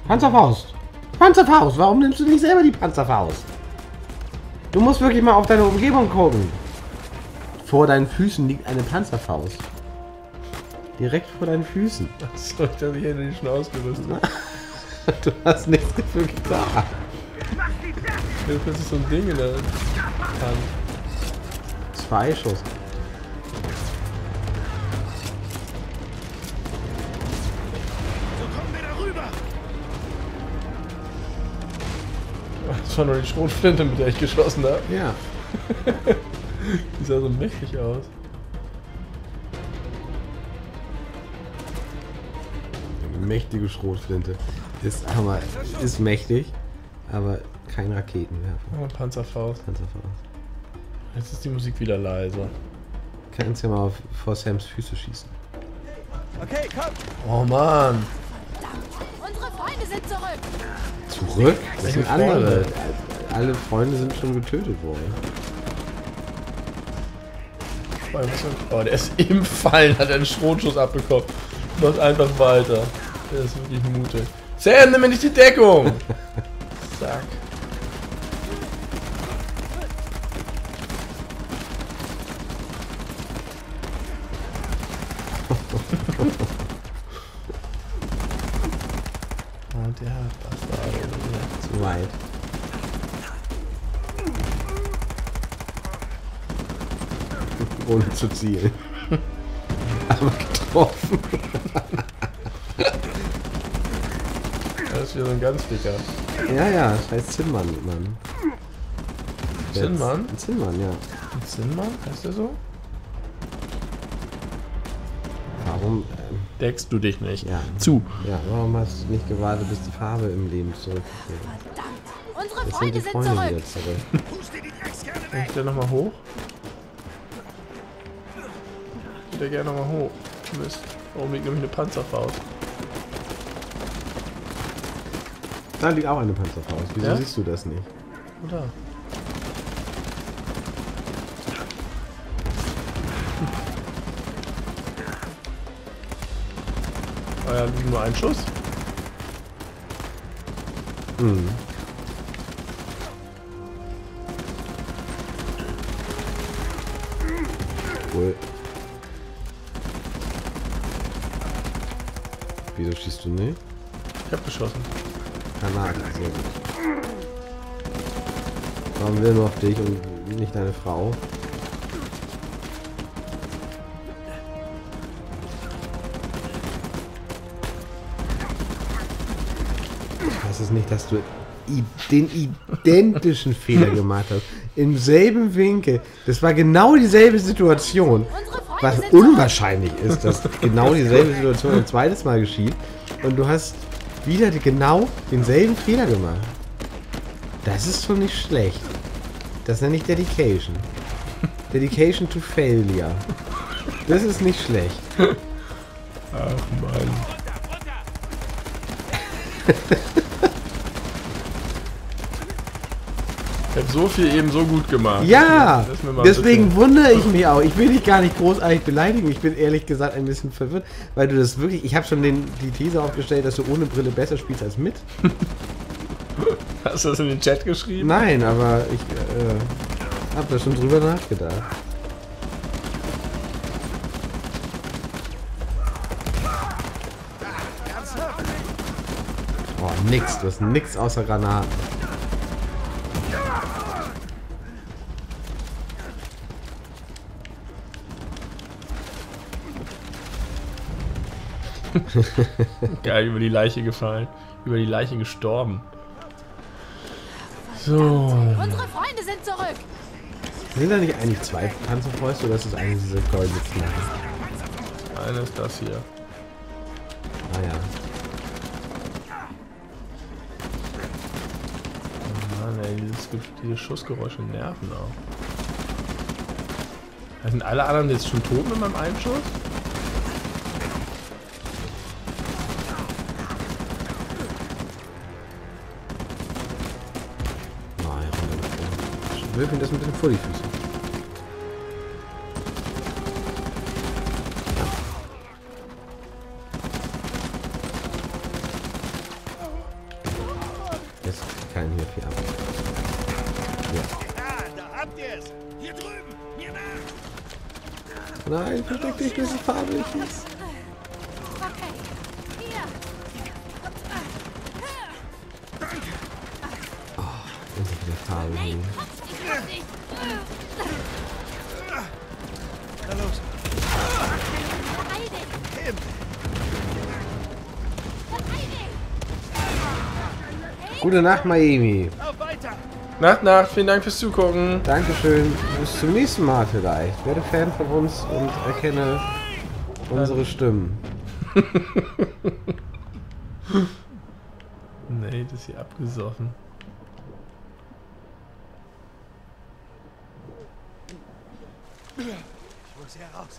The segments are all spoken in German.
Panzerfaust. Panzerfaust. Warum nimmst du nicht selber die Panzerfaust? Du musst wirklich mal auf deine Umgebung gucken. Vor deinen Füßen liegt eine Panzerfaust. Direkt vor deinen Füßen. Achso, ich dachte, ich hätte die schon ausgerüstet. Du hast nichts dafür getan. Das ist so ein Ding in der Hand. 2 Schuss. Das war nur die Schrotflinte, mit der ich geschossen habe. Ja. Die sah so mächtig aus. Eine mächtige Schrotflinte. Ist mächtig, aber kein Raketenwerfer. Oh, Panzerfaust. Panzerfaust. Jetzt ist die Musik wieder leise. Kannst ja mal vor Sams Füße schießen. Okay, komm! Oh Mann! Unsere Freunde sind zurück. Zurück? Das Welche sind andere. Freunde? Alle Freunde sind schon getötet worden. Oh, der ist im Fallen, hat einen Schrotschuss abbekommen. Macht einfach weiter. Der ist wirklich mutig. Sam, nimm mir nicht die Deckung! Zack. Und der Bastard. Zu weit. Ohne zu zielen. Aber getroffen. Das ist wieder so ein ganz dicker. Ja, das heißt Zinnmann, Mann. Zinnmann? Zinnmann, ja. Ein Zinnmann? Heißt der so? Warum? Deckst du dich nicht? Ja. Zu. Ja, warum hast du nicht gewartet, bis die Farbe im Leben zurückkehrt? Verdammt. Unsere Jetzt sind die Freunde sind Freunde zurück. wieder zurück. Kann ich der nochmal hoch? Ich der gerne nochmal hoch. Mist. Warum liegt nämlich eine Panzerfaust? Da liegt auch eine Panzerfaust. Wieso Ja? siehst du das nicht? Oder? Oh ja, liegt nur ein Schuss. Hm. Cool. Wieso schießt du nicht? Ich hab geschossen. Granaten, sehr gut. Warum will nur auf dich und nicht deine Frau? Das ist nicht, dass du den identischen Fehler gemacht hast. Im selben Winkel. Das war genau dieselbe Situation. Unsere Freunde Was sind zurück. unwahrscheinlich ist, dass genau dieselbe Situation ein zweites Mal geschieht. Und du hast wieder genau denselben Fehler gemacht. Das ist schon nicht schlecht. Das nenne ich Dedication. Dedication to Failure. Das ist nicht schlecht. Ach Mann. Ich hab so viel eben so gut gemacht. Ja, Das ist mir mal ein deswegen bisschen- wundere ich mich auch. Ich will dich gar nicht großartig beleidigen. Ich bin ehrlich gesagt ein bisschen verwirrt, weil du das wirklich... Ich habe schon die These aufgestellt, dass du ohne Brille besser spielst als mit. Hast du das in den Chat geschrieben? Nein, aber ich habe da schon drüber nachgedacht. Oh, nix. Du hast nix außer Granaten. Geil, über die Leiche gefallen. Über die Leiche gestorben. So. Unsere Freunde sind zurück. Sind da nicht eigentlich zwei Panzerfäuste oder ist das eigentlich diese goldene Knarre? Eine ist das hier. Ah ja. Oh Mann, ey, diese Schussgeräusche nerven auch. Sind alle anderen jetzt schon tot mit meinem Einschuss? Nein, ich wirf mir das ein bisschen vor die Füße. keinen hier viel ab. Ah, da habt ihr es. Hier drüben. Hier nach. Nein, versteck dich, bis die Farbe nicht ist. Okay. Hier. Und wieder Farbe Hey, hin. ich hab dich. Na los. Verteidig. Tim. Verteidig. Gute Nacht, Miami. Auf weiter. Nacht, vielen Dank fürs Zugucken. Dankeschön. Bis zum nächsten Mal vielleicht. Werde Fan von uns und erkenne unsere Stimmen. Nee, das ist hier abgesoffen. Ich muss hier raus.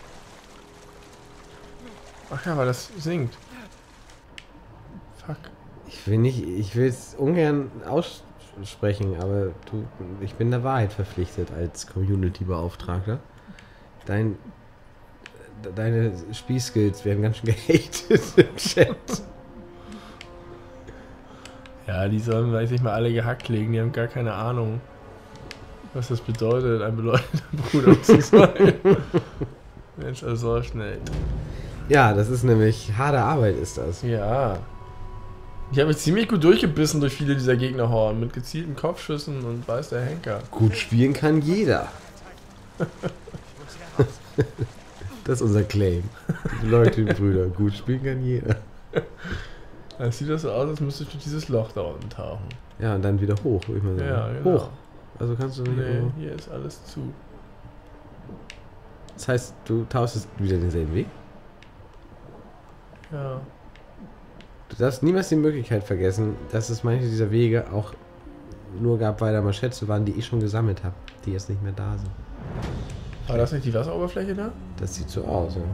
Ach ja, weil das singt. Fuck. Ich will es ungern aussprechen, aber ich bin der Wahrheit verpflichtet als Community-Beauftragter. Deine Spielskills werden ganz schön gehatet im Chat. Ja, die sollen weiß ich mal alle gehackt legen, die haben gar keine Ahnung, was das bedeutet, ein bedeutender Bruder zu sein. Mensch, also schnell. Ja, das ist nämlich harte Arbeit, ist das. Ja. Ich habe mich ziemlich gut durchgebissen durch viele dieser Gegnerhorn mit gezielten Kopfschüssen und weiß der Henker. Gut spielen kann jeder. Das ist unser Claim. Die Leute, die Brüder. Gut spielen kann jeder. Dann sieht das so aus, als müsstest du dieses Loch da unten tauchen. Ja, und dann wieder hoch, würde ich mal sagen. Ja, genau. Hoch. Also kannst du nicht. Nee, hier ist alles zu. Das heißt, du tauschst wieder denselben Weg. Ja. Du darfst niemals die Möglichkeit vergessen, dass es manche dieser Wege auch nur gab, weil da mal Schätze waren, die ich schon gesammelt habe, die jetzt nicht mehr da sind. War das nicht die Wasseroberfläche da? Das sieht so aus, ja.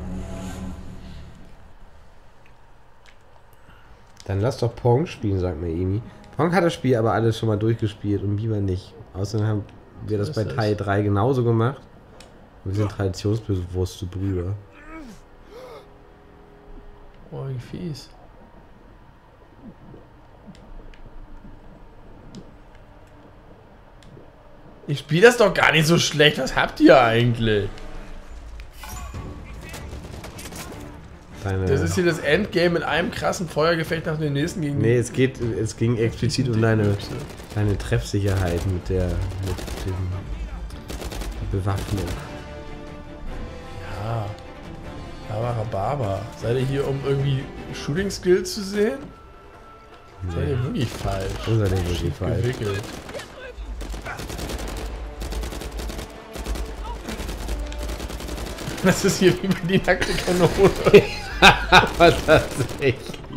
Dann lass doch Pong spielen, sagt mir Emi. Pong hat das Spiel aber alles schon mal durchgespielt und Biber nicht. Außerdem haben wir das bei Teil 3 genauso gemacht. Wir sind traditionsbewusste Brüder. Oh, wie fies. Ich spiele das doch gar nicht so schlecht. Was habt ihr eigentlich? Das ist hier das Endgame mit einem krassen Feuergefecht nach dem nächsten gegen. Nee, es ging explizit um deine Treffsicherheit mit der Bewaffnung. Ja. Rhabarber. Seid ihr hier, um irgendwie Shooting Skills zu sehen? Seid ihr wirklich falsch? Wo seid ihr wirklich falsch? Gewickelt. Das ist hier wie bei die nackte Kanone. Aber tatsächlich.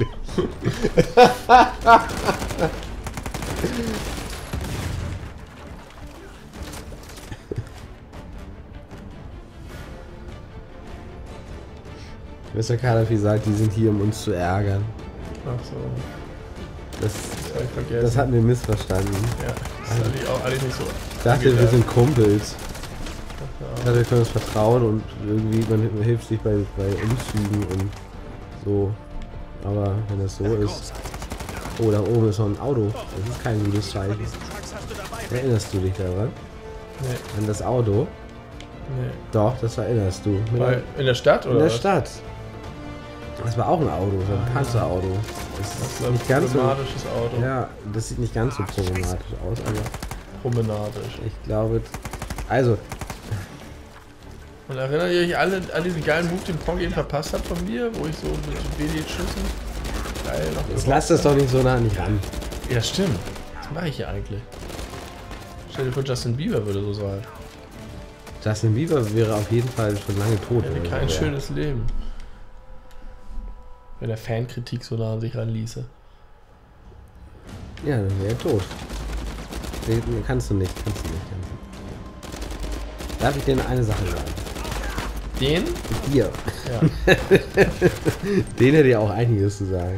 Mr. Kadafi sagt, die sind hier, um uns zu ärgern. Ach so. Das hab ich vergessen. Das hatten wir missverstanden. Ja, das ist eigentlich auch alles nicht so. Ich dachte, wir sind Kumpels. Ich dachte, wir können uns vertrauen und irgendwie, man hilft sich bei Umzügen und so. Aber wenn das so ist... Oh, da oben ist noch ein Auto. Das ist kein gutes Zeichen. Erinnerst du dich daran? Nee. An das Auto? Nee. Doch, das erinnerst du. In der Stadt, oder? In der was? Stadt. Das war auch ein Auto, so ein Panzerauto. Das ist nicht ganz so... problematisches Auto. Ja, das sieht nicht ganz so problematisch aus, aber Promenadisch. ich glaube... Also, Und erinnert ihr euch alle an diesen geilen Move, den Pong eben verpasst hat von mir, wo ich so mit WD-Schüssen geil noch jetzt lass das doch nicht so nah an dich ran. Ja, stimmt. Was mache ich hier eigentlich? Stell dir vor, Justin Bieber würde so sein. Justin Bieber wäre auf jeden Fall schon lange tot. Er hätte kein schönes Leben. Wenn er Fankritik so nah an sich ranließe. Ja, dann wäre er tot. Nee, kannst du nicht. Darf ich dir eine Sache sagen? Den? Dir. Ja. Den hätte ich auch einiges zu sagen.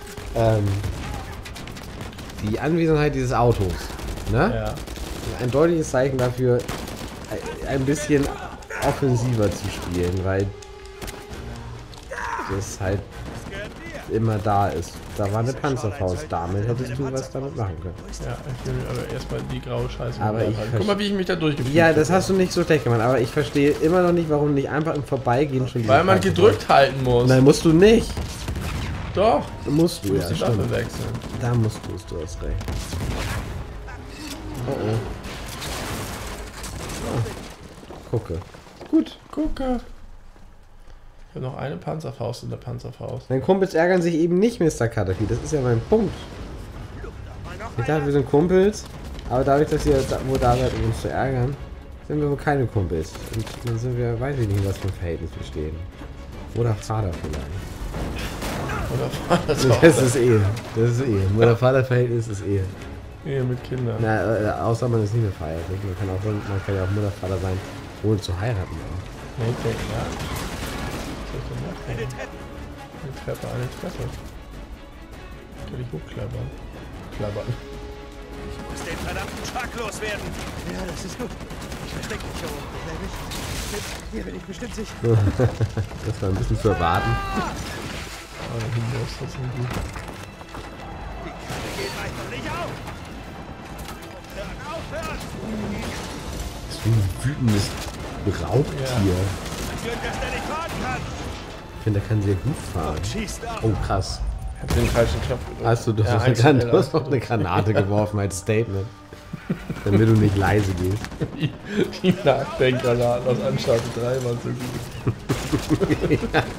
Die Anwesenheit dieses Autos, ne? Ja. Ein deutliches Zeichen dafür, ein bisschen offensiver zu spielen, weil das halt immer da ist. Da war eine Panzerfaust. Damit hättest du was damit machen können. Ja, ich will mir aber erstmal die graue Scheiße Aber ich guck mal, wie ich mich da durchgeführt Ja, das hast du nicht so schlecht gemacht, aber ich verstehe immer noch nicht, warum nicht einfach im Vorbeigehen schon Weil man diese gedrückt halten muss. Nein, musst du nicht. Doch. Musst du, Du ja, musst die Waffe stimmt. wechseln. Da musst du es, du hast recht. Oh oh. Gucke. Gut. Gucke. Ich habe noch eine Panzerfaust in der Panzerfaust. Deine Kumpels ärgern sich eben nicht, Mr. Cuttafi. Das ist ja mein Punkt. Ich dachte, wir sind Kumpels, aber dadurch, dass ihr wohl da seid, um uns zu ärgern, sind wir wohl keine Kumpels. Und dann sind wir, weiß ich nicht, in was für ein Verhältnis wir stehen. Oder Vater vielleicht. Oder Vater. Das ist Ehe. Das ist Ehe. Mutter-Vater-Verhältnis ist Ehe. Ehe mit Kindern. Na, außer man ist nicht mehr verheiratet. Man kann ja auch Mutter-Vater sein, ohne zu heiraten. Auch. Nee, ich denke, ja. Was soll ich denn machen? Eine Treppe, eine Treppe. Kann ich hochklappern. Klappern. Ich muss den verdammten Schlag loswerden. Ja, das ist gut. Ich verstecke mich hier oben. Hier bin ich bestimmt sicher. Das war ein bisschen zu erwarten. Aber hinten ist das nicht gut. Die Karte geht einfach nicht auf. Aufhören! Das ist wie ein wütendes Raubtier. Glück, dass der nicht fahren kann. Ich finde, der kann sehr gut fahren. Schießt ab. Oh, krass. Ich hab den falschen Knopf gedrückt. Hast du, Ja, du hast noch eine Granate geworfen als Statement. Damit du nicht leise gehst. Die Nachdenkgranaten aus Uncharted 3 waren so gut.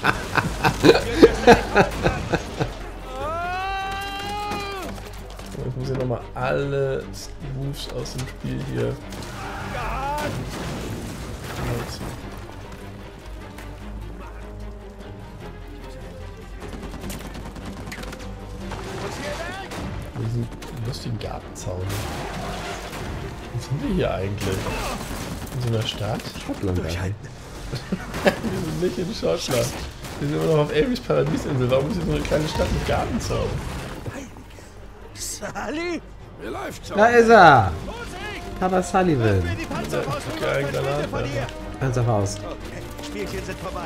So, ich muss hier nochmal alle Moves aus dem Spiel hier nutzen. Diesen lustigen Gartenzaun. Was sind wir hier eigentlich? In so einer Stadt? Schottland. Wir sind nicht in Schottland. Wir sind immer noch auf Elvis Paradiesinsel. Warum ist hier so eine kleine Stadt mit Gartenzaun? Sally? Mir läuft's Da ist er! Papa Sullivan. Die Panzerfaust und Geil, Freunde Granate. von dir. Panzerfaust. Okay, Spielchen sind vorbei.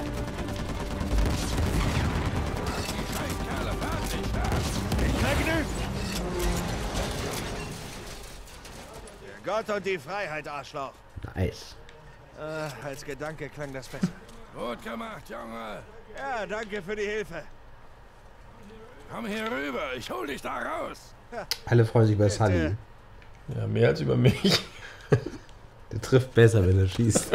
Vergnügt! Der Gott und die Freiheit, Arschloch. Nice. Als Gedanke klang das besser. Gut gemacht, Junge. Ja, danke für die Hilfe. Komm hier rüber. Ich hol dich da raus. Alle freuen sich über Sully. Ja, mehr als über mich. Der trifft besser, wenn er schießt.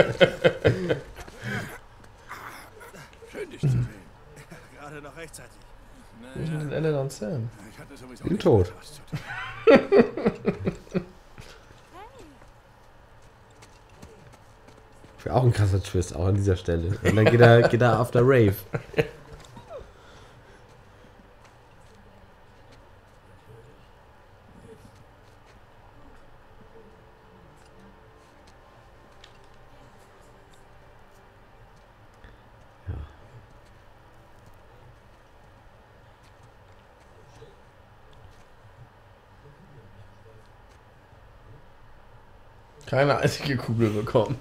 Schön, dich zu sehen. Gerade noch rechtzeitig. Wo ist denn Ellen und Sam? Ich hatte sowieso Bin nicht tot. was zu tun. Wäre auch ein krasser Twist, auch an dieser Stelle. Und dann geht er auf der Rave. Keine einzige Kugel bekommen.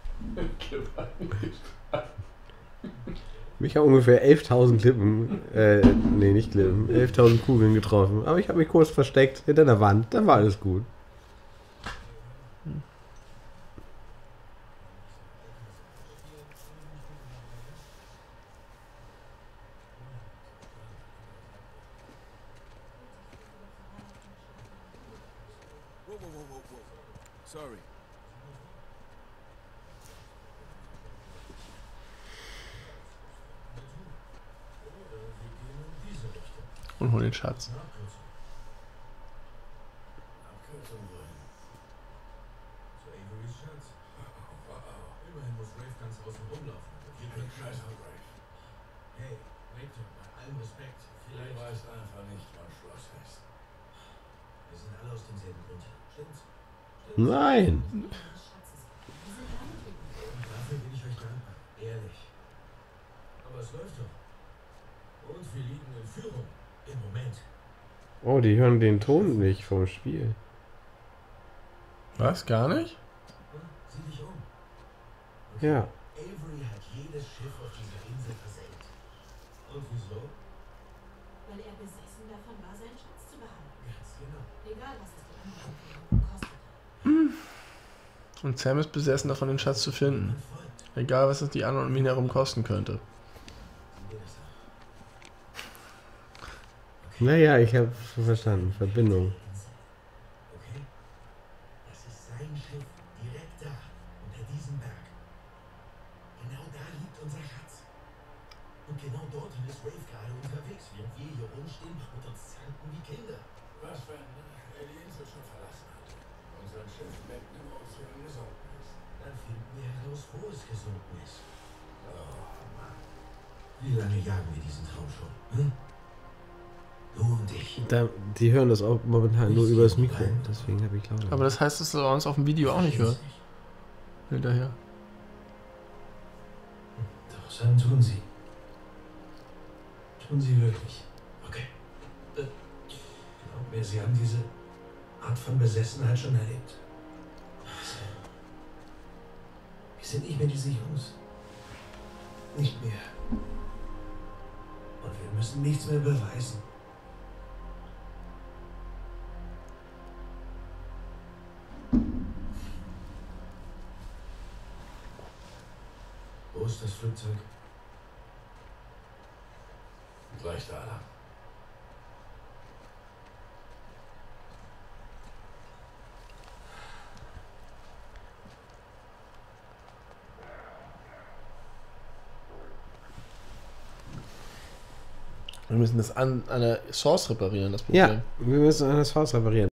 Mich haben ungefähr 11.000 Klippen, nee, nicht Klippen, 11.000 Kugeln getroffen. Aber ich habe mich kurz versteckt hinter der Wand, dann war alles gut. Wow. Sorry. Und hol den Schatz. Nein! Dafür bin ich euch dankbar. Ehrlich. Aber es läuft doch. Und wir liegen in Führung. Im Moment. Oh, die hören den Ton nicht vom Spiel. Was? Gar nicht? Sieh dich um. Ja. Avery hat jedes Schiff auf dieser Insel versenkt. Und wieso? weil er besessen davon war, seinen Schatz zu behalten. Ganz genau. Egal, was es die anderen gekostet hat. Und Sam ist besessen davon, den Schatz zu finden. Egal, was es die anderen um ihn herum kosten könnte. Naja, ich habe verstanden. Verbindung. Okay? Das ist sein Schiff, direkt da, unter diesem Berg. Genau da liegt unser Schatz. Und genau dorthin ist Rafe gerade unterwegs, während wir hier rumstehen und uns zanken wie Kinder. Was, wenn er die Insel schon verlassen hat? Und sein Schiff mitten im Ozean gesunken ist? Dann finden wir heraus, wo es gesunken ist. Oh Mann. Wie lange jagen wir diesen Traum schon? Hm? Du und ich. Die hören das auch momentan nur über das Mikro. Deswegen habe ich lauter. Aber das heißt, dass er uns auf dem Video auch nicht hört. Hinterher. Doch, Sam, tun sie. Tun sie wirklich. Okay. Glaub mir, sie haben diese Art von Besessenheit schon erlebt. Wir sind nicht mehr diese Jungs. Nicht mehr. Und wir müssen nichts mehr beweisen. Wo ist das Flugzeug? Gleich da lang. Wir müssen das an der Source reparieren, das Problem. Ja, wir müssen das Haus reparieren.